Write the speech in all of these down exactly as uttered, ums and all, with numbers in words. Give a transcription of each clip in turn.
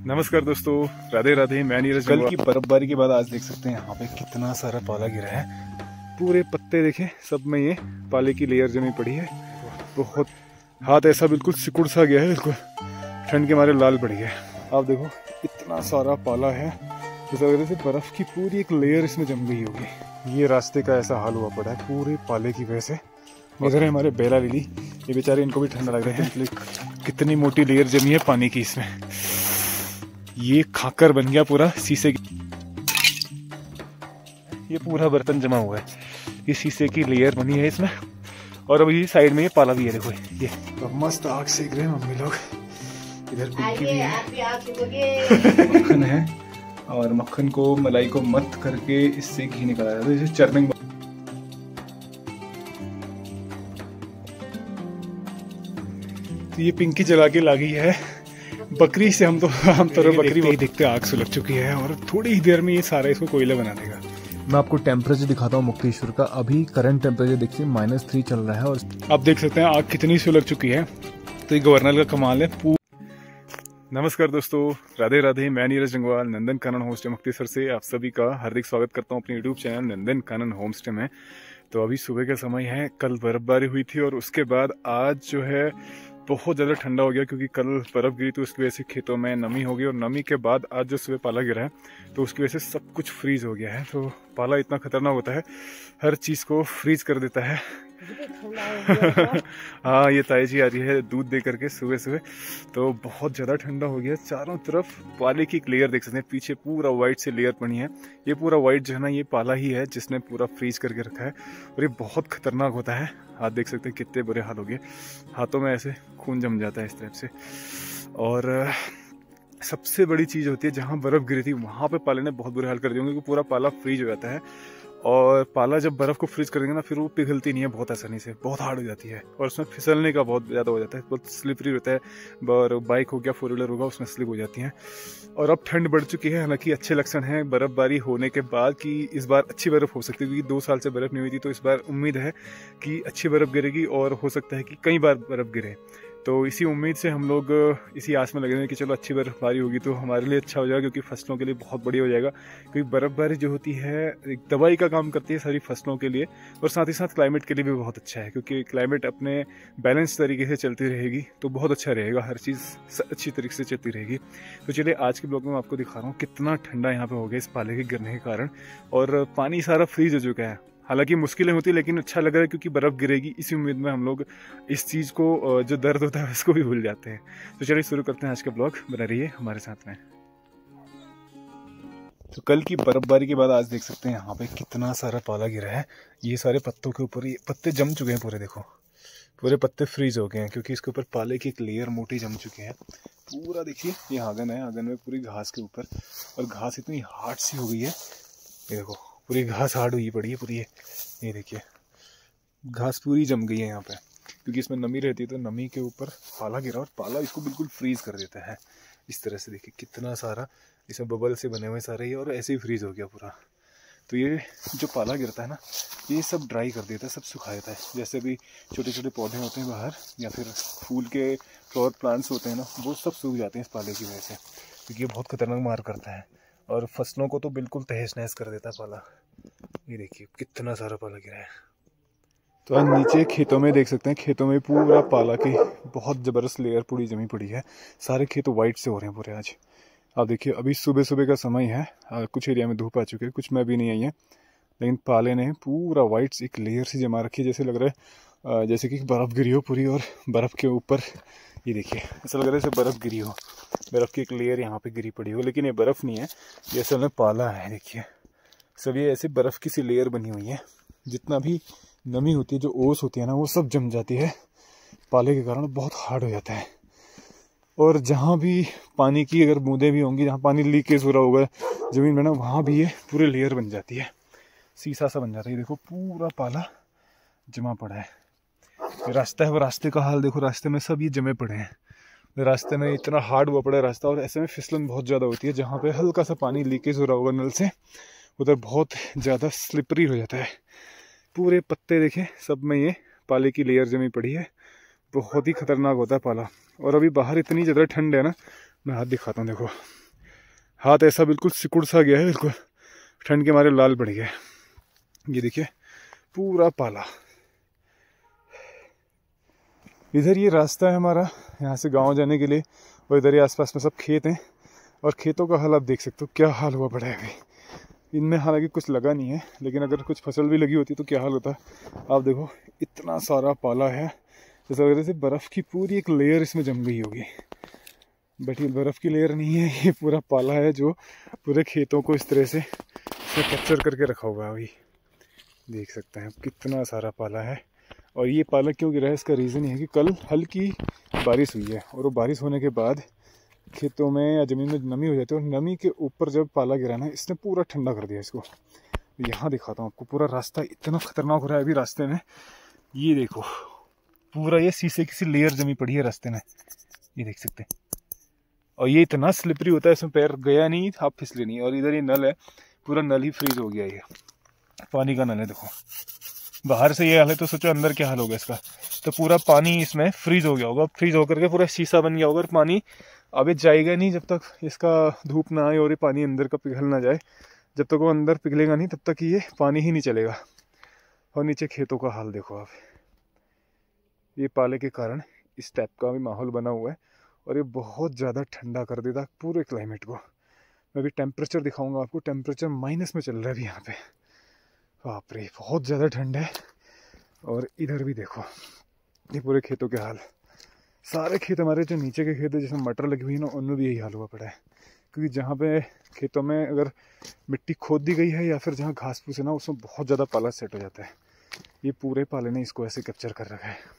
नमस्कार दोस्तों, राधे राधे। मैं नीरज। कल की बर्फबारी के बाद आज देख सकते हैं यहाँ पे कितना सारा पाला गिरा है। पूरे पत्ते देखें, सब में ये पाले की लेयर जमी पड़ी है। बहुत हाथ ऐसा बिल्कुल सिकुड़ सा गया है, बिल्कुल ठंड के मारे लाल पड़ गया है। आप देखो इतना सारा पाला है, इस वजह से बर्फ की पूरी एक लेयर इसमें जम गई होगी। ये रास्ते का ऐसा हाल हुआ पड़ा है पूरे पाले की वजह से। इधर है हमारे बेला लिली, ये बेचारे, इनको भी ठंडा लग रहा है। कितनी मोटी लेयर जमी है पानी की इसमें। ये खाकर बन गया पूरा शीशे की, ये पूरा बर्तन जमा हुआ है, ये शीशे की लेयर बनी है इसमें। और अभी साइड में ये पाला भी है, देखो ये तो मस्त आग सेक रहे हैं मम्मी लोग। इधर पिंकी भी है, मक्खन है, और मक्खन को मलाई को मत करके इससे घी निकाला जाता है, जैसे चर्निंग। तो ये पिंकी जला के लागी है बकरी से। हम तो हम तो बकरी देखते, देखते आग सुलग चुकी है, और थोड़ी ही देर में ये सारा इसको कोयला बना देगा। मैं आपको टेम्परेचर दिखाता हूँ मुक्तेश्वर का। अभी करंट टेम्परेचर देखिए माइनस थ्री चल रहा है, और आप देख सकते हैं आग कितनी सुलग चुकी है। तो ये गवर्नर का कमाल है। नमस्कार दोस्तों, राधे राधे। मैं नीरज जंगवाल, नंदन कानन होमस्टे मुक्तेश्वर से आप सभी का हार्दिक स्वागत करता हूँ अपने YouTube channel Nandan Kanan homestay में। तो अभी सुबह का समय है, कल बर्फबारी हुई थी, और उसके बाद आज जो है बहुत ज़्यादा ठंडा हो गया, क्योंकि कल बर्फ़ गिरी तो उसकी वजह से खेतों में नमी हो गई, और नमी के बाद आज जो सुबह पाला गिरा है तो उसकी वजह से सब कुछ फ्रीज हो गया है। तो पाला इतना खतरनाक होता है, हर चीज़ को फ्रीज कर देता है। हाँ, ये ताई जी आ रही है दूध दे करके सुबह सुबह। तो बहुत ज़्यादा ठंडा हो गया, चारों तरफ पाले की एक लेयर देख सकते हैं, पीछे पूरा वाइट से लेयर बनी है। ये पूरा वाइट जो है ना, ये पाला ही है जिसने पूरा फ्रीज करके रखा है, और ये बहुत खतरनाक होता है। हाथ देख सकते हैं कितने बुरे हाल हो गए, हाथों में ऐसे खून जम जाता है इस तरह से। और सबसे बड़ी चीज़ होती है, जहाँ बर्फ़ गिरी थी वहाँ पे पाले ने बहुत बुरे हाल कर दिए, क्योंकि पूरा पाला फ्रीज हो जाता है। और पाला जब बर्फ़ को फ्रीज कर देंगे ना, फिर वो पिघलती नहीं है बहुत आसानी से, बहुत हार्ड हो जाती है, और उसमें फिसलने का बहुत ज़्यादा हो जाता है, बहुत स्लिपरी होता है। और बाइक हो गया, फोर व्हीलर होगा, उसमें स्लिप हो जाती हैं। और अब ठंड बढ़ चुकी है, हालांकि अच्छे लक्षण हैं बर्फबारी होने के बाद कि इस बार अच्छी बर्फ़ हो सकती है, क्योंकि दो साल से बर्फ़ नहीं हुई थी। तो इस बार उम्मीद है कि अच्छी बर्फ़ गिरेगी, और हो सकता है कि कई बार बर्फ़ गिरे। तो इसी उम्मीद से हम लोग इसी आस में लगे हुए हैं कि चलो अच्छी बर्फबारी होगी तो हमारे लिए अच्छा हो जाएगा, क्योंकि फसलों के लिए बहुत बढ़िया हो जाएगा। क्योंकि बर्फबारी जो होती है एक दवाई का काम करती है सारी फसलों के लिए, और साथ ही साथ क्लाइमेट के लिए भी बहुत अच्छा है, क्योंकि क्लाइमेट अपने बैलेंस तरीके से चलती रहेगी तो बहुत अच्छा रहेगा, हर चीज़ अच्छी तरीके से चलती रहेगी। तो चलिए आज के ब्लॉग में मैं आपको दिखा रहा हूँ कितना ठंडा यहाँ पे हो गया इस पाले के गिरने के कारण, और पानी सारा फ्रीज हो चुका है। हालांकि मुश्किलें होती है, लेकिन अच्छा लग रहा है, क्योंकि बर्फ़ गिरेगी इसी उम्मीद में हम लोग इस चीज़ को, जो दर्द होता है उसको भी भूल जाते हैं। तो चलिए शुरू करते हैं आज का ब्लॉग, बना रहिए हमारे साथ में। तो कल की बर्फबारी के बाद आज देख सकते हैं यहाँ पे कितना सारा पाला गिरा है। ये सारे पत्तों के ऊपर, ये पत्ते जम चुके हैं पूरे, देखो पूरे पत्ते फ्रीज हो गए हैं, क्योंकि इसके ऊपर पाले की एक लेयर मोटी जम चुकी है पूरा। देखिए ये आंगन है, आंगन में पूरी घास के ऊपर, और घास इतनी हार्ड सी हो गई है, ये देखो पूरी घास हार्ड हुई पड़ी है पूरी। ये देखिए घास पूरी जम गई है यहाँ पे, क्योंकि इसमें नमी रहती है, तो नमी के ऊपर पाला गिरा, और पाला इसको बिल्कुल फ्रीज कर देता है इस तरह से। देखिए कितना सारा इसमें बबल से बने हुए सारे, और ऐसे ही फ्रीज हो गया पूरा। तो ये जो पाला गिरता है ना, ये सब ड्राई कर देता है, सब सुखा देता है। जैसे भी छोटे छोटे पौधे होते हैं बाहर, या फिर फूल के फ्लावर प्लांट्स होते हैं ना, वो सब सूख जाते हैं इस पाले की वजह से, क्योंकि ये बहुत खतरनाक मार करता है, और फसलों को तो बिल्कुल तहस नहस कर देता है पाला। ये देखिए कितना सारा पाला गिरा है। तो आज नीचे खेतों में देख सकते हैं, खेतों में पूरा पाला की बहुत ज़बरदस्त लेयर पूरी जमी पड़ी है। सारे खेत वाइट से हो रहे हैं पूरे आज। आप देखिए अभी सुबह सुबह का समय है, कुछ एरिया में धूप आ चुकी है, कुछ में भी नहीं आई है, लेकिन पाले ने पूरा वाइट एक लेयर से जमा रखी है। जैसे लग रहा है जैसे कि बर्फ़ गिरी हो पूरी, और बर्फ़ के ऊपर ये देखिए ऐसा लग रहा है जैसे बर्फ़ गिरी हो, बर्फ़ की एक लेयर यहाँ पे गिरी पड़ी हो, लेकिन ये बर्फ़ नहीं है, ये असल में पाला है। देखिए सब ये ऐसे बर्फ़ की सी लेयर बनी हुई है, जितना भी नमी होती है, जो ओस होती है ना, वो सब जम जाती है पाले के कारण, बहुत हार्ड हो जाता है। और जहाँ भी पानी की अगर बूंदें भी होंगी, जहाँ पानी लीकेज हो रहा होगा ज़मीन में ना, वहाँ भी ये पूरे लेयर बन जाती है, शीशा सा बन जाता है। देखो पूरा पाला जमा पड़ा है। रास्ता है, वो रास्ते का हाल देखो, रास्ते में सब ये जमे पड़े हैं, रास्ते में इतना हार्ड हुआ पड़ा है रास्ता, और ऐसे में फिसलन बहुत ज़्यादा होती है। जहाँ पे हल्का सा पानी लीकेज हो रहा होगा नल से, उधर बहुत ज़्यादा स्लिपरी हो जाता है। पूरे पत्ते देखें, सब में ये पाले की लेयर जमी पड़ी है, बहुत ही खतरनाक होता है पाला। और अभी बाहर इतनी ज़्यादा ठंड है ना, मैं हाथ दिखाता हूँ, देखो हाथ ऐसा बिल्कुल सिकुड़ सा गया है, बिल्कुल ठंड के मारे लाल पड़ गया है। ये देखिए पूरा पाला। इधर ये रास्ता है हमारा यहाँ से गांव जाने के लिए, और इधर ये आसपास में सब खेत हैं, और खेतों का हाल आप देख सकते हो क्या हाल हुआ पड़ा है अभी। इनमें हालांकि कुछ लगा नहीं है, लेकिन अगर कुछ फसल भी लगी होती तो क्या हाल होता। आप देखो इतना सारा पाला है, जैसा वजह से बर्फ़ की पूरी एक लेयर इसमें जम गई होगी, बट ये बर्फ़ की लेयर नहीं है, ये पूरा पाला है जो पूरे खेतों को इस तरह से कैप्चर करके रखा हुआ है। अभी देख सकते हैं कितना सारा पाला है। और ये पाला क्यों गिरा है, इसका रीज़न ये है कि कल हल्की बारिश हुई है, और वो बारिश होने के बाद खेतों में या ज़मीन में नमी हो जाती है, और नमी के ऊपर जब पाला गिरा ना, इसने पूरा ठंडा कर दिया इसको। यहाँ दिखाता हूँ आपको, पूरा रास्ता इतना खतरनाक हो रहा है अभी रास्ते में। ये देखो पूरा ये शीशे की सी लेयर जमी पड़ी है रास्ते में, ये देख सकते हैं। और ये इतना स्लिपरी होता है, इसमें पैर गया नहीं, आप फिसले नहीं। और इधर ये नल है, पूरा नल ही फ्रीज हो गया, ये पानी का नल है। देखो बाहर से ये हाल है, तो सोचो अंदर क्या हाल होगा इसका। तो पूरा पानी इसमें फ्रीज हो गया होगा, फ्रीज होकर के पूरा शीशा बन गया होगा, और पानी अभी जाएगा नहीं जब तक इसका धूप ना आए और ये पानी अंदर का पिघल ना जाए। जब तक वो अंदर पिघलेगा नहीं तब तक ये पानी ही नहीं चलेगा। और नीचे खेतों का हाल देखो आप, ये पाले के कारण इस टाइप का भी माहौल बना हुआ है, और ये बहुत ज़्यादा ठंडा कर देता पूरे क्लाइमेट को। मैं अभी टेम्परेचर दिखाऊंगा आपको, टेम्परेचर माइनस में चल रहा है अभी यहाँ पे। बाप रे बहुत ज़्यादा ठंड है। और इधर भी देखो ये पूरे खेतों के हाल, सारे खेत हमारे जो नीचे के खेत है जिसमें मटर लगी हुई है ना, उनमें भी यही हाल हुआ पड़ा है। क्योंकि जहाँ पे खेतों में अगर मिट्टी खोद दी गई है या फिर जहाँ घास फूस है ना, उसमें बहुत ज़्यादा पाला सेट हो जाता है। ये पूरे पाले ने इसको ऐसे कैप्चर कर रखा है।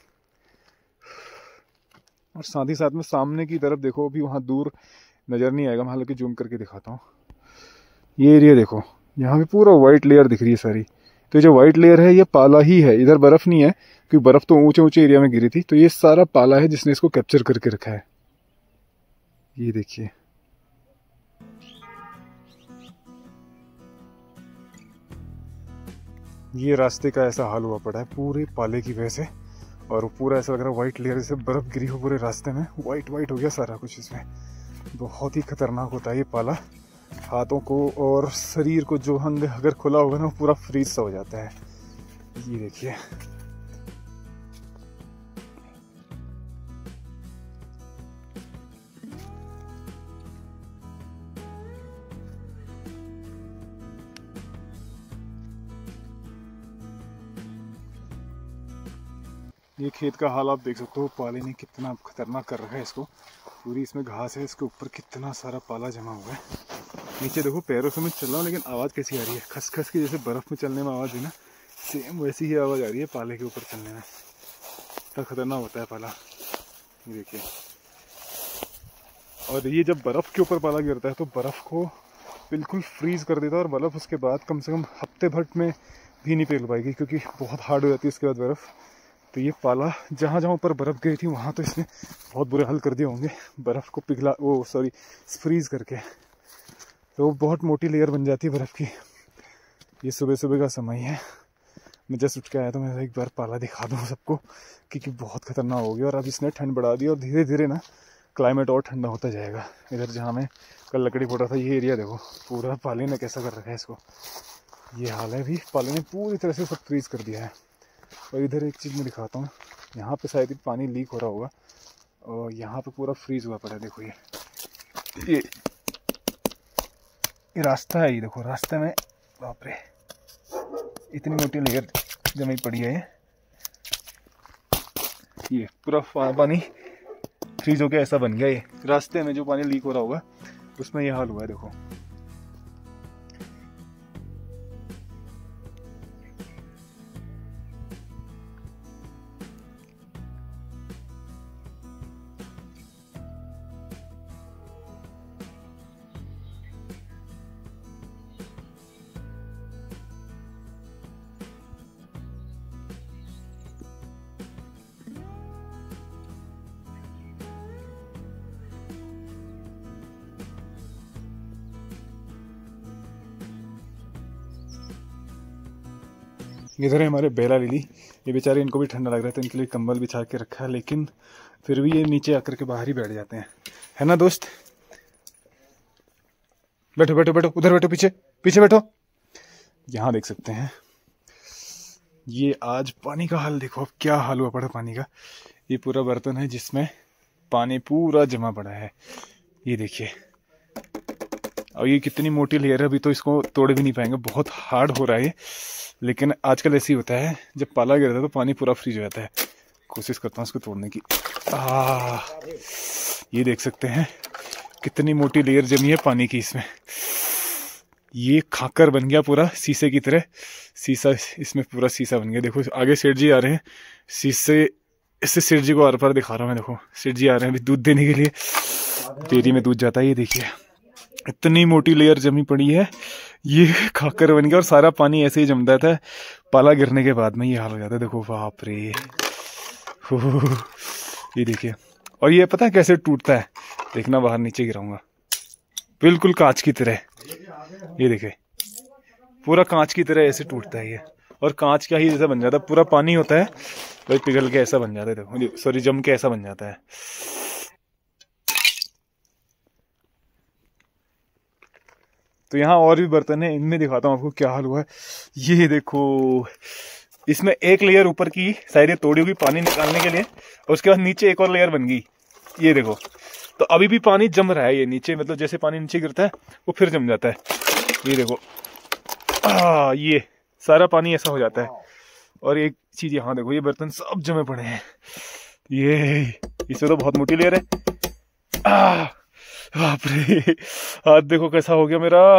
और साथ ही साथ में सामने की तरफ देखो, अभी वहाँ दूर नज़र नहीं आएगा, मैं हालांकि जूम करके दिखाता हूँ। ये एरिया देखो, यहाँ पे पूरा वाइट लेयर दिख रही है सारी। तो जो वाइट लेयर है ये पाला ही है, इधर बर्फ़ नहीं है, क्योंकि बर्फ़ तो ऊंचे ऊंचे एरिया में गिरी थी। तो ये सारा पाला है जिसने इसको कैप्चर करके रखा है। ये देखिए ये रास्ते का ऐसा हाल हुआ पड़ा है पूरे पाले की वजह से। और पूरा ऐसा लग रहा है वाइट लेयर से बर्फ़ गिरी हो पूरे रास्ते में, वाइट वाइट हो गया सारा कुछ इसमें। बहुत ही खतरनाक होता है ये पाला, हाथों को और शरीर को जो अंग अगर खुला होगा ना, वो पूरा फ्रीज सा हो जाता है। ये देखिए ये खेत का हाल आप देख सकते हो, पाले ने कितना खतरनाक कर रखा है इसको। पूरी इसमें घास है, इसके ऊपर कितना सारा पाला जमा हुआ है। नीचे देखो पैरों से मैं चल रहा हूँ, लेकिन आवाज़ कैसी आ रही है, खस खस की, जैसे बर्फ़ में चलने में आवाज़ है ना, सेम वैसी ही आवाज़ आ रही है पाले के ऊपर चलने में। इतना खतरनाक होता है पाला, ये देखिए। और ये जब बर्फ़ के ऊपर पाला गिरता है तो बर्फ़ को बिल्कुल फ्रीज़ कर देता है, और बर्फ़ उसके बाद कम से कम हफ्ते भर में भी नहीं पिघल पाएगी, क्योंकि बहुत हार्ड हो जाती है उसके बाद बर्फ़। तो ये पाला जहाँ जहाँ ऊपर बर्फ़ गई थी वहाँ तो इसने बहुत बुरे हाल कर दिए होंगे, बर्फ़ को पिघला वो सॉरी फ्रीज़ करके। तो वो बहुत मोटी लेयर बन जाती है बर्फ़ की। ये सुबह सुबह का समय है, मैं जस्ट उठ के आया तो मैं एक बार पाला दिखा दूँ सबको, क्योंकि बहुत खतरनाक हो गया। और अब इसने ठंड बढ़ा दी, और धीरे धीरे ना क्लाइमेट और ठंडा होता जाएगा। इधर जहाँ मैं कल लकड़ी फोड़ रहा था, ये एरिया देखो पूरा पाले ने कैसा कर रखा है इसको। ये हाल है, भी पाले ने पूरी तरह से सब फ्रीज़ कर दिया है। और इधर एक चीज़ मैं दिखाता हूँ, यहाँ पे शायद पानी लीक हो रहा होगा, और यहाँ पे पूरा फ्रीज हुआ पड़ा है। देखो ये ये ये रास्ता है, ये देखो रास्ते में बाप रे इतनी मोटी लेयर जमी पड़ी है। ये पूरा पानी फ्रीज होके ऐसा बन गया। ये रास्ते में जो पानी लीक हो रहा होगा उसमें ये हाल हुआ है, देखो। इधर है हमारे बेला लिली, ये बेचारे इनको भी ठंडा लग रहा है तो इनके लिए कंबल बिछा के रखा है, लेकिन फिर भी ये नीचे आकर के बाहर ही बैठ जाते हैं, है ना दोस्त। बैठो बैठो बैठो, उधर बैठो, पीछे पीछे बैठो। यहाँ देख सकते हैं ये आज पानी का हाल देखो, अब क्या हाल हुआ पड़ा पानी का। ये पूरा बर्तन है जिसमें पानी पूरा जमा पड़ा है, ये देखिए। और ये कितनी मोटी लेयर है, अभी तो इसको तोड़ भी नहीं पाएंगे, बहुत हार्ड हो रहा है ये। लेकिन आजकल ऐसे ही होता है, जब पाला गिरता है तो पानी पूरा फ्रीज हो जाता है। कोशिश करता हूँ इसको तोड़ने की। आ, ये देख सकते हैं कितनी मोटी लेयर जमी है पानी की इसमें। ये खाकर बन गया पूरा शीशे की तरह, शीशा इसमें पूरा शीशा बन गया। देखो आगे सेठ जी आ रहे हैं, शीशे इससे सेठ जी को आर पार दिखा रहा हूँ मैं। देखो सेठ जी आ रहे हैं अभी दूध देने के लिए, डेयरी में दूध जाता है। ये देखिए इतनी मोटी लेयर जमी पड़ी है, ये खाकर बन गया। और सारा पानी ऐसे ही जम जाता है, पाला गिरने के बाद में ये हाल हो जाता है। देखो बाप रे, ये देखिए। और ये पता है कैसे टूटता है, देखना बाहर नीचे गिराऊंगा, बिल्कुल कांच की तरह। ये देखे पूरा कांच की तरह ऐसे टूटता है ये, और कांच का ही जैसा बन जाता है। पूरा पानी होता है वही पिघल के ऐसा बन जाता है। देखो सॉरी जम के ऐसा बन जाता है। तो यहाँ और भी बर्तन है, इनमें दिखाता हूँ आपको क्या हाल हुआ है। ये देखो इसमें एक लेयर ऊपर की साइड तोड़ी हुई पानी निकालने के लिए, और उसके बाद नीचे एक और लेयर बन गई। ये देखो तो अभी भी पानी जम रहा है ये नीचे, मतलब जैसे पानी नीचे गिरता है वो फिर जम जाता है। ये देखो आ, ये सारा पानी ऐसा हो जाता है। और एक चीज यहाँ देखो, ये बर्तन सब जमे पड़े हैं। ये इसमें तो बहुत मोटी लेयर है। आ, बाप रे, हाथ देखो कैसा हो गया मेरा।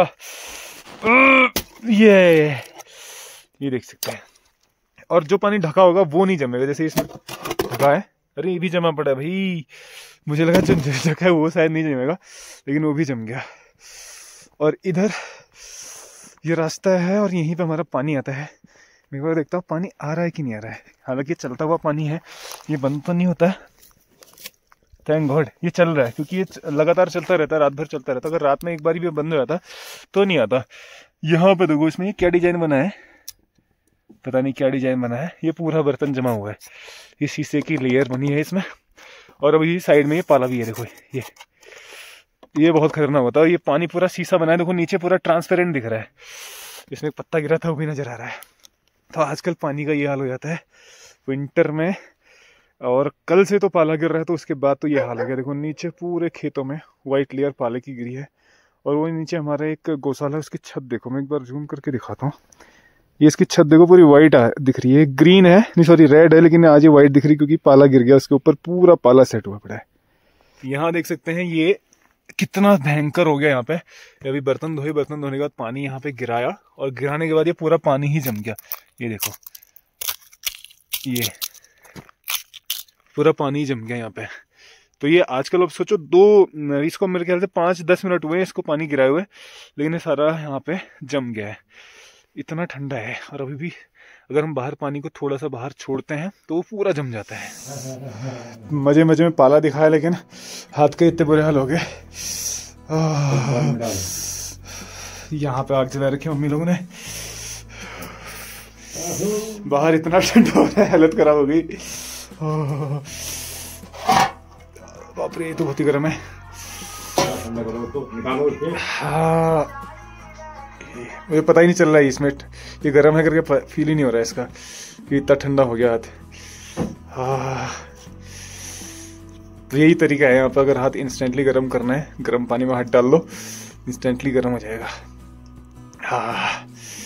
ये ये देख सकते हैं। और जो पानी ढका होगा वो नहीं जमेगा, जैसे इसमें ढका है। अरे ये भी जमा पड़ा है भाई, मुझे लगा जो ढका है वो शायद नहीं जमेगा, लेकिन वो भी जम गया। और इधर ये रास्ता है और यहीं पे हमारा पानी आता है। मैं को देखता हूँ पानी आ रहा है कि नहीं आ रहा है। हालांकि ये चलता हुआ पानी है, ये बंद तो नहीं होता है। थैंक गॉड ये चल रहा है, क्योंकि ये लगातार चलता रहता है, रात भर चलता रहता है। अगर रात में एक बार भी बंद हो जाता तो नहीं आता। यहाँ पे देखो इसमें क्या डिजाइन बना है, पता नहीं क्या डिजाइन बना है। ये पूरा बर्तन जमा हुआ है, ये शीशे की लेयर बनी है इसमें। और अभी साइड में ये पाला भी है। देखो ये ये बहुत खतरनाक होता है। और ये पानी पूरा शीशा बना है, देखो नीचे पूरा ट्रांसपेरेंट दिख रहा है। इसमें एक पत्ता गिरा था वो भी नजर आ रहा है। तो आजकल पानी का ये हाल हो जाता है विंटर में। और कल से तो पाला गिर रहा है, तो उसके बाद तो ये हाल हो गया। देखो नीचे पूरे खेतों में व्हाइट लेयर पाले की गिरी है। और वो नीचे हमारा एक गौशाला है, उसकी छत देखो, मैं एक बार जूम करके दिखाता हूँ। ये इसकी छत देखो पूरी व्हाइट दिख रही है, ग्रीन है नहीं सॉरी रेड है, लेकिन आज ये व्हाइट दिख रही है क्योंकि पाला गिर गया उसके ऊपर, पूरा पाला सेट हुआ पड़ा है। यहाँ देख सकते हैं ये कितना भयंकर हो गया। यहाँ पे अभी बर्तन धोए, बर्तन धोने के बाद पानी यहाँ पे गिराया, और गिराने के बाद ये पूरा पानी ही जम गया। ये देखो ये पूरा पानी जम गया यहाँ पे। तो ये आजकल अब सोचो दो इसको मेरे ख्याल से पाँच दस मिनट हुए इसको पानी गिराए हुए, लेकिन ये सारा यहाँ पे जम गया है। इतना ठंडा है, और अभी भी अगर हम बाहर पानी को थोड़ा सा बाहर छोड़ते हैं तो वो पूरा जम जाता है। मजे मजे में पाला दिखाया, लेकिन हाथ के इतने बुरे हाल हो गए। यहाँ पे आग जला रखी मम्मी लोगों ने, बाहर इतना ठंडा हो रहा है, हालत खराब हो गई। बाप रे, ये तो बहुत ही गर्म है। हाँ मुझे पता ही नहीं चल रहा है इसमें ये गर्म है करके, फील ही नहीं हो रहा है इसका कि इतना ठंडा हो गया हाथ। हाँ तो यही तरीका है यहाँ पर, अगर हाथ इंस्टेंटली गर्म करना है, गर्म पानी में हाथ डाल दो, इंस्टेंटली गर्म हो जाएगा। हाँ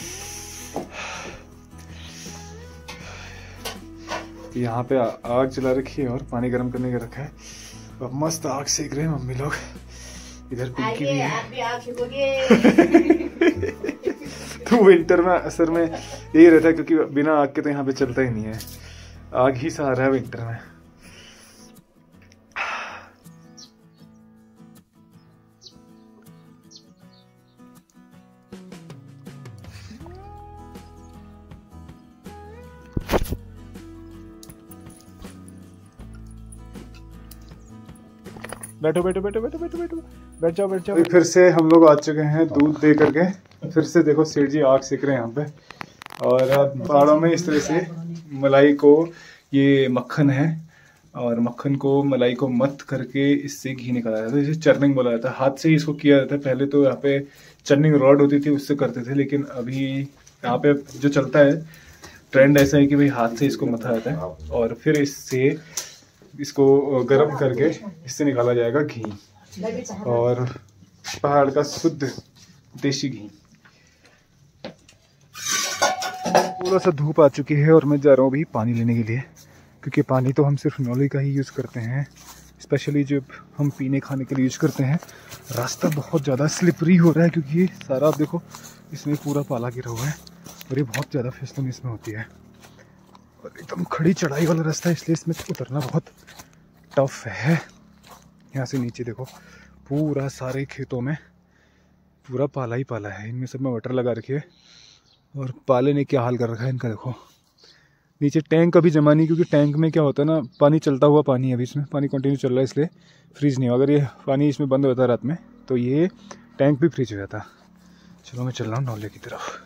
यहाँ पे आग जला रखी है और पानी गर्म करने का रखा है, और मस्त आग सेक रहे हैं मम्मी लोग। इधर पिंकी भी है। आप भी आग सेकोगे। तो विंटर में असर में यही रहता है, क्योंकि बिना आग के तो यहाँ पे चलता ही नहीं है, आग ही सहारा है विंटर में। बैठो बैठो बैठो बैठो बैठो बैठो बैठ जाओ बैठ जाओ। फिर से हम लोग आ चुके हैं दूध दे करके। फिर से देखो सेठ जी आग सेक रहे हैं यहाँ पे, और पहाड़ों में इस तरह से मलाई को, ये मक्खन है और मक्खन को, मलाई को मत करके इससे घी निकाला जाता है। इसे चर्निंग बोला जाता है। हाथ से ही इसको किया जाता है। पहले तो यहाँ पे चर्निंग रॉड होती थी, उससे करते थे, लेकिन अभी यहाँ पे जो चलता है ट्रेंड ऐसा है कि भाई हाथ से इसको मथा जाता है और फिर इससे इसको गर्म करके इससे निकाला जाएगा घी, और पहाड़ का शुद्ध देसी घी। थोड़ा सा धूप आ चुकी है और मैं जा रहा हूँ अभी पानी लेने के लिए, क्योंकि पानी तो हम सिर्फ नॉली का ही यूज़ करते हैं, स्पेशली जब हम पीने खाने के लिए यूज़ करते हैं। रास्ता बहुत ज़्यादा स्लिपरी हो रहा है क्योंकि ये सारा आप देखो इसमें पूरा पाला गिरा हुआ है और ये बहुत ज़्यादा फिसलन इसमें होती है और एकदम खड़ी चढ़ाई वाला रास्ता है, इसलिए इसमें उतरना बहुत टफ है। यहाँ से नीचे देखो पूरा सारे खेतों में पूरा पाला ही पाला है, इनमें सब में वाटर लगा रखी है और पाले ने क्या हाल कर रखा है इनका। देखो नीचे टैंक अभी जमा नहीं, क्योंकि टैंक में क्या होता है ना, पानी चलता हुआ पानी है, अभी इसमें पानी कंटिन्यू चल रहा है, इसलिए फ्रीज नहीं हुआ। अगर ये पानी इसमें बंद होता रात में तो ये टैंक भी फ्रीज हो जाता। चलो मैं चल रहा हूँ नौले की तरफ।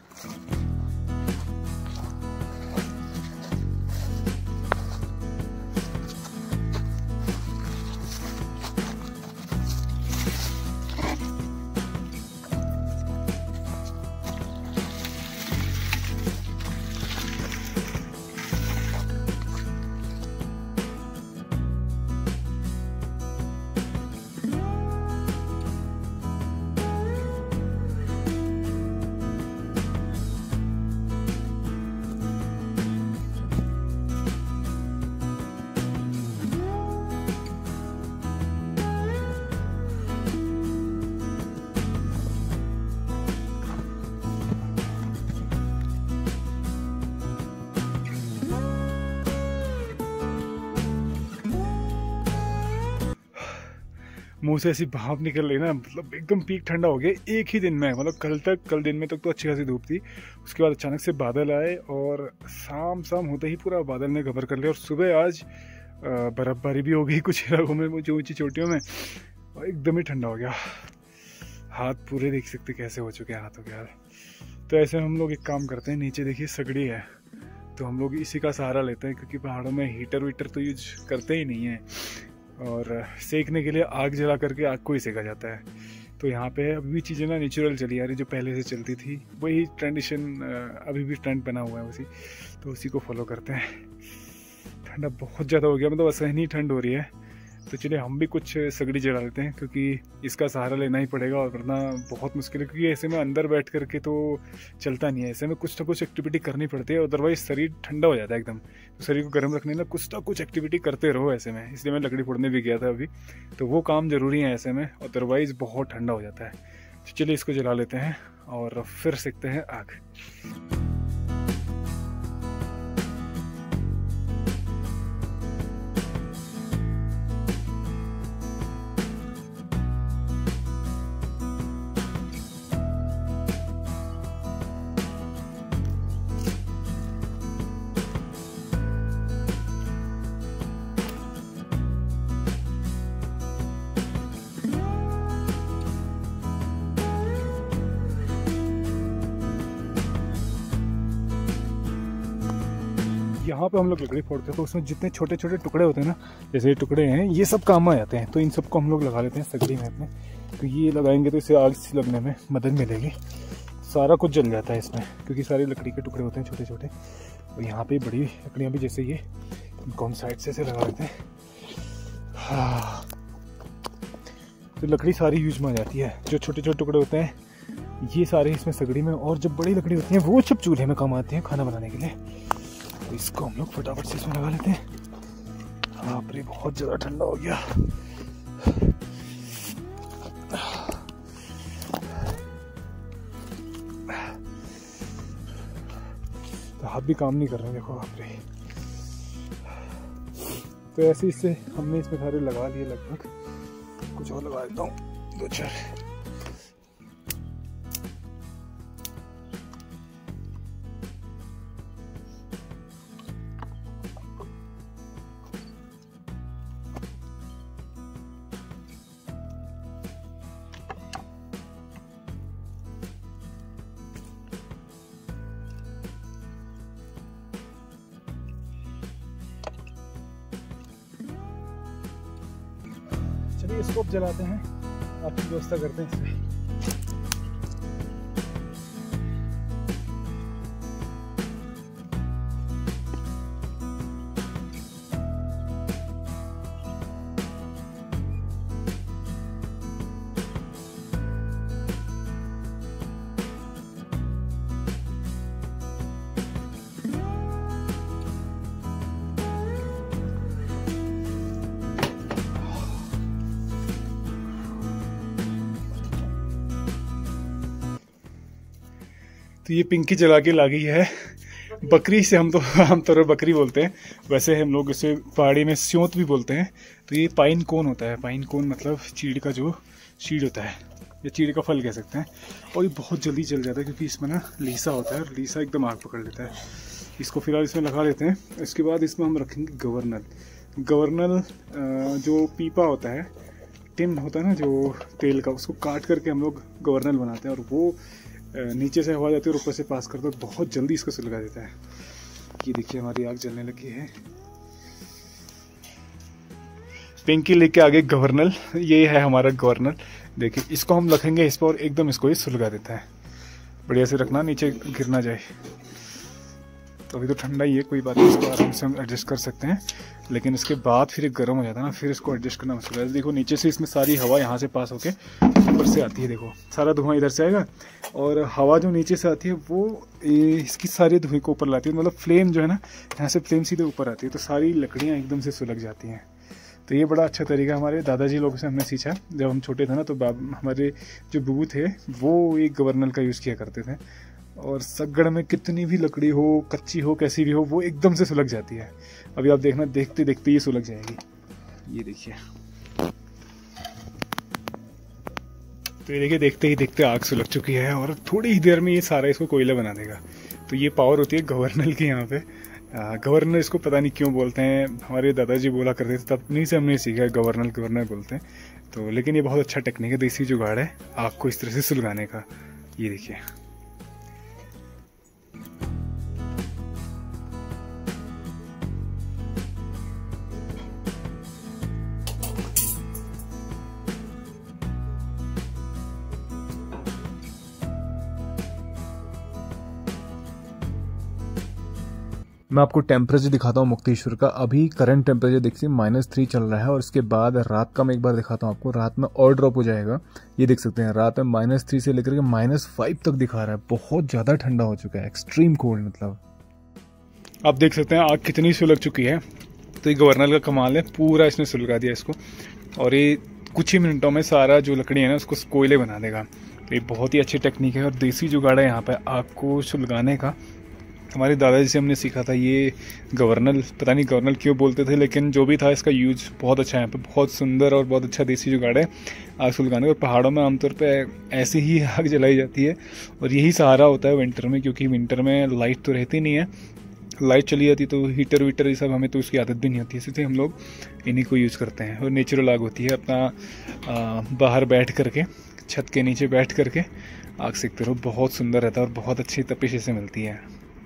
मुंह से ऐसी भाप निकल रही ना, मतलब एकदम पीक ठंडा हो गया एक ही दिन में। मतलब कल तक कल दिन में तक तो अच्छी खासी धूप थी, उसके बाद अचानक से बादल आए और शाम शाम होते ही पूरा बादल ने कवर कर लिया और सुबह आज बर्फबारी भी हो गई कुछ इलाकों में, ऊंची ऊंची चोटियों में, और एकदम ही ठंडा हो गया। हाथ पूरे देख सकते कैसे हो चुके हैं हाथों के हाल। तो ऐसे हम लोग एक काम करते हैं, नीचे देखिए सगड़ी है तो हम लोग इसी का सहारा लेते हैं, क्योंकि पहाड़ों में हीटर वीटर तो यूज करते ही नहीं है और सेकने के लिए आग जला करके आग को ही सेका जाता है। तो यहाँ पे अभी भी चीज़ें ना नेचुरल चली आ रही, जो पहले से चलती थी वही ट्रेडिशन अभी भी ट्रेंड बना हुआ है उसी, तो उसी को फॉलो करते हैं। ठंडा बहुत ज़्यादा हो गया, मतलब असहनीय ठंड हो रही है, तो चलिए हम भी कुछ सगड़ी जला लेते हैं, क्योंकि इसका सहारा लेना ही पड़ेगा और वरना बहुत मुश्किल है, क्योंकि ऐसे में अंदर बैठ करके तो चलता नहीं है, ऐसे में कुछ ना कुछ एक्टिविटी करनी पड़ती है, अदरवाइज शरीर ठंडा हो जाता है एकदम। तो शरीर को गर्म रखने ना कुछ ना कुछ एक्टिविटी करते रहो ऐसे में, इसलिए मैं लकड़ी फोड़ने भी गया था अभी, तो वो काम ज़रूरी है ऐसे में, अदरवाइज बहुत ठंडा हो जाता है। तो चलिए इसको जला लेते हैं और फिर सेकते हैं आग। यहाँ पे हम लोग लकड़ी फोड़ते हैं तो उसमें जितने छोटे छोटे टुकड़े होते हैं ना, जैसे ये टुकड़े हैं, ये सब काम आ जाते हैं, तो इन सबको हम लोग लगा लेते हैं सगड़ी में अपने। तो ये लगाएंगे तो इससे आग से लगने में मदद मिलेगी, सारा कुछ जल जाता है इसमें, क्योंकि सारे लकड़ी के टुकड़े होते हैं छोटे छोटे। और यहाँ पे बड़ी लकड़ियाँ भी, जैसे ये, इनको हम साइड से ऐसे लगा लेते हैं। हाँ, तो लकड़ी सारी यूज में आ जाती है, जो छोटे छोटे टुकड़े होते हैं ये सारे इसमें सगड़ी में, और जब बड़ी लकड़ी होती है वो सब चूल्हे में काम आती हैं खाना बनाने के लिए। तो इसको हम लोग फटाफट से इसमें लगा लेते हैं। बाप रे बहुत ज़्यादा ठंडा हो गया। तो हाथ भी काम नहीं कर रहे हैं, देखो बाप रे। तो ऐसे इससे हमने इसमें सारे लगा लिए लगभग, कुछ और लगा देता हूँ दो चार। ये इसको जलाते हैं, आपकी व्यवस्था करते हैं इसमें। तो ये पिंकी जला के ला गई है बकरी से, हम तो आमतौर पर बकरी बोलते हैं, वैसे हम लोग इसे पहाड़ी में स्योत भी बोलते हैं। तो ये पाइन कोन होता है, पाइन कोन मतलब चीड़ का जो शीड होता है, या चीड़ का फल कह सकते हैं। और ये बहुत जल्दी जल जाता है क्योंकि इसमें ना लीसा होता है, और लीसा एकदम आग पकड़ लेता है। इसको फिलहाल इसमें लगा लेते हैं। इसके बाद इसमें हम रखेंगे गवर्नल। गवर्नल जो पीपा होता है, टिन होता है ना जो तेल का, उसको काट करके हम लोग गवर्नल बनाते हैं, और वो नीचे से हवा जाती है और ऊपर से पास करते हैं, बहुत जल्दी इसको सुलगा देता है। ये देखिए हमारी आग जलने लगी है। पिंकी लेके आगे गवर्नल, ये है हमारा गवर्नल। देखिए इसको हम रखेंगे इस पर और एकदम इसको ये सुलगा देता है। बढ़िया से रखना, नीचे गिर ना जाए। तो अभी तो ठंडा ही है, कोई बात नहीं, इसको आराम से हम एडजस्ट कर सकते हैं। लेकिन इसके बाद फिर गर्म हो जाता है ना, फिर इसको एडजस्ट करना मुश्किल है। देखो नीचे से इसमें सारी हवा यहाँ से पास होके ऊपर से आती है, देखो सारा धुआं इधर से आएगा, और हवा जो नीचे से आती है वो इसकी सारी धुएं को ऊपर लाती है। मतलब फ्लेम जो है ना, यहाँ से फ्लेम सीधे ऊपर आती है, तो सारी लकड़ियाँ एकदम से सुलग जाती हैं। तो ये बड़ा अच्छा तरीका हमारे दादाजी लोगों से हमने सीखा। जब हम छोटे थे ना, तो हमारे जो बूबू थे वो एक गवर्नल का यूज़ किया करते थे, और सगड़ में कितनी भी लकड़ी हो, कच्ची हो, कैसी भी हो, वो एकदम से सुलग जाती है। अभी आप देखना, देखते देखते ये सुलग जाएगी। ये देखिए, तो ये देखिए देखते ही देखते आग सुलग चुकी है, और थोड़ी ही देर में ये सारा इसको कोयला बना देगा। तो ये पावर होती है गवर्नल की यहाँ पे। गवर्नर इसको पता नहीं क्यों बोलते हैं, हमारे दादाजी बोला करते थे, तब नहीं से हमने सीखा है गवर्नल गवर्नर बोलते हैं। तो लेकिन ये बहुत अच्छा टेक्निक है, देसी जुगाड़ है आग को इस तरह से सुलगाने का। ये देखिए, मैं आपको टेम्परेचर दिखाता हूँ मुक्तेश्वर का। अभी करंट टेम्परेचर देखिए माइनस थ्री चल रहा है, और इसके बाद रात का मैं एक बार दिखाता हूँ आपको। रात में और ड्रॉप हो जाएगा, ये देख सकते हैं। रात में माइनस थ्री से लेकर के माइनस फाइव तक दिखा रहा है। बहुत ज़्यादा ठंडा हो चुका है, एक्सट्रीम कोल्ड। मतलब आप देख सकते हैं आग कितनी सुलग चुकी है। तो ये गवर्नल का कमाल है, पूरा इसने सुलगा दिया इसको, और ये कुछ ही मिनटों में सारा जो लकड़ी है ना उसको कोयले बना देगा। तो ये बहुत ही अच्छी टेक्निक है, और देसी जुगाड़ है यहाँ पे आग को सुलगाने का। हमारे दादाजी से हमने सीखा था ये गवर्नल। पता नहीं गवर्नल क्यों बोलते थे, लेकिन जो भी था इसका यूज बहुत अच्छा है यहाँ पे। बहुत सुंदर और बहुत अच्छा देसी जुगाड़ है आग सुलगाने। और पहाड़ों में आमतौर पे ऐसे ही आग जलाई जाती है, और यही सहारा होता है विंटर में, क्योंकि विंटर में लाइट तो रहती नहीं है। लाइट चली जाती तो हीटर वीटर ये सब, हमें तो उसकी आदत भी नहीं होती है, इसलिए हम लोग इन्हीं को यूज़ करते हैं। और नेचुरल आग होती है, अपना आ, बाहर बैठ करके, छत के नीचे बैठ करके आग सेकते रहो। बहुत सुंदर रहता है, और बहुत अच्छी तपिश इसे मिलती है।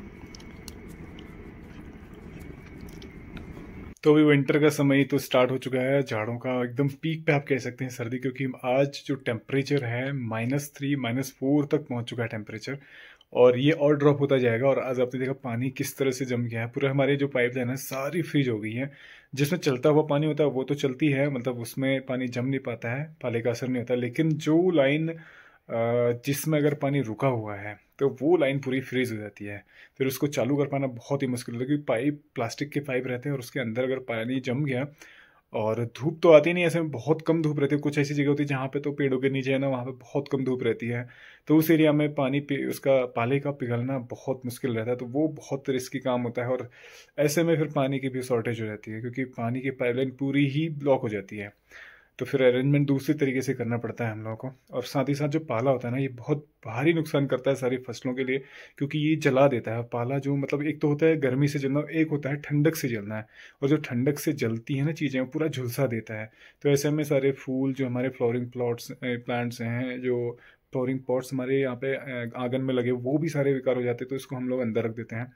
तो अभी विंटर का समय तो स्टार्ट हो चुका है, झाड़ों का एकदम पीक पे आप कह सकते हैं सर्दी, क्योंकि आज जो टेम्परेचर है माइनस थ्री माइनस फोर तक पहुंच चुका है टेम्परेचर, और ये और ड्रॉप होता जाएगा। और आज आपने देखा पानी किस तरह से जम गया है, पूरा हमारे जो पाइपलाइन है सारी फ्रीज हो गई है। जिसमें चलता हुआ पानी होता है वो तो चलती है, मतलब उसमें पानी जम नहीं पाता है, पाले का असर नहीं होता। लेकिन जो लाइन जिसमें अगर पानी रुका हुआ है तो वो लाइन पूरी फ्रीज हो जाती है। फिर उसको चालू कर पाना बहुत ही मुश्किल होता है, क्योंकि पाइप प्लास्टिक के पाइप रहते हैं, और उसके अंदर अगर पानी जम गया, और धूप तो आती नहीं, ऐसे में बहुत कम धूप रहती है। कुछ ऐसी जगह होती है जहाँ पे तो पेड़ों के नीचे है ना, वहाँ पे बहुत कम धूप रहती है, तो उस एरिया में पानी पे उसका पाले का पिघलना बहुत मुश्किल रहता है। तो वो बहुत रिस्की काम होता है, और ऐसे में फिर पानी की भी शॉर्टेज हो जाती है, क्योंकि पानी की पाइपलाइन पूरी ही ब्लॉक हो जाती है। तो फिर अरेंजमेंट दूसरी तरीके से करना पड़ता है हम लोगों को। और साथ ही साथ जो पाला होता है ना, ये बहुत भारी नुकसान करता है सारी फसलों के लिए, क्योंकि ये जला देता है। पाला जो मतलब एक तो होता है गर्मी से जलना, एक होता है ठंडक से जलना है, और जो ठंडक से जलती है ना चीज़ें, वो पूरा झुलसा देता है। तो ऐसे में सारे फूल जो हमारे फ्लावरिंग प्लॉट्स प्लांट्स हैं, जो फ्लावरिंग पॉट्स हमारे यहाँ पे आंगन में लगे, वो भी सारे बेकार हो जाते हैं। तो इसको हम लोग अंदर रख देते हैं।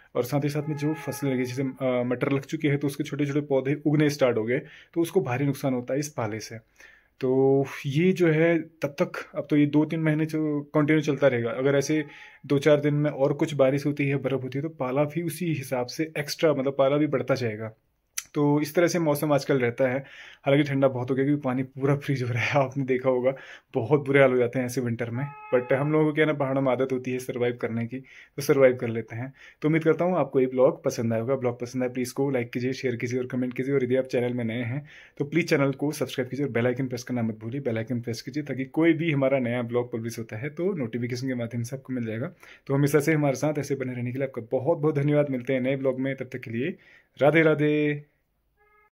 और साथ ही साथ में जो फसलें लगी, जैसे अ, मटर लग चुकी है तो उसके छोटे छोटे पौधे उगने स्टार्ट हो गए, तो उसको भारी नुकसान होता है इस पाले से। तो ये जो है तब तक, अब तो ये दो तीन महीने जो कंटिन्यू चलता रहेगा। अगर ऐसे दो चार दिन में और कुछ बारिश होती है, बर्फ़ होती है, तो पाला भी उसी हिसाब से एक्स्ट्रा, मतलब पाला भी बढ़ता जाएगा। तो इस तरह से मौसम आजकल रहता है। हालांकि ठंडा बहुत हो गया क्योंकि पानी पूरा फ्रीज हो रहा है, आपने देखा होगा। बहुत बुरे हाल हो जाते हैं ऐसे विंटर में, बट हम लोगों को क्या है ना, पहाड़ों में आदत होती है सर्वाइव करने की, तो सर्वाइव कर लेते हैं। तो उम्मीद करता हूँ आपको ये ब्लॉग पसंद आएगा। ब्लॉग पसंद आए प्लीज़ को लाइक कीजिए, शेयर कीजिए और कमेंट कीजिए। और यदि आप चैनल में नए हैं तो प्लीज़ चैनल को सब्सक्राइब कीजिए और बेल आइकन प्रेस करना मत भूलिए। बेल आइकन प्रेस कीजिए ताकि कोई भी हमारा नया ब्लॉग पब्लिश होता है तो नोटिफिकेशन के माध्यम से आपको मिल जाएगा। तो हमेशा से हमारे साथ ऐसे बने रहने के लिए आपका बहुत बहुत धन्यवाद। मिलते हैं नए ब्लॉग में, तब तक के लिए राधे राधे।